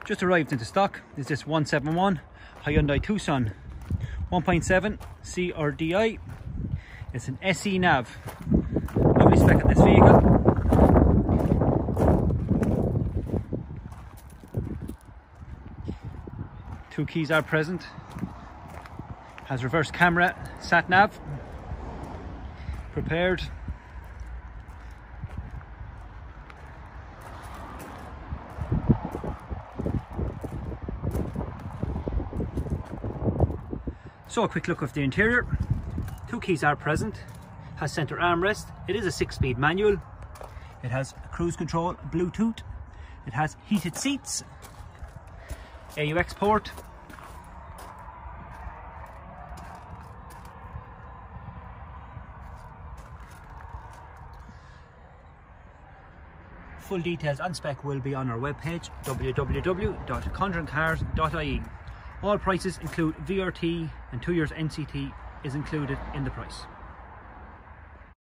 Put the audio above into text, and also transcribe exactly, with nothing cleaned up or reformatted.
Just arrived into stock is this one seventy-one Hyundai Tucson one point seven C R D I. It's an S E N A V. Lovely spec on this vehicle. Two keys are present. Has reverse camera, sat nav. Prepared. So a quick look of the interior. Two keys are present. Has center armrest. It is a six-speed manual. It has cruise control, Bluetooth. It has heated seats, A U X port. Full details on spec will be on our webpage, w w w dot conjuring cars dot I E. All prices include V R T and two years N C T is included in the price.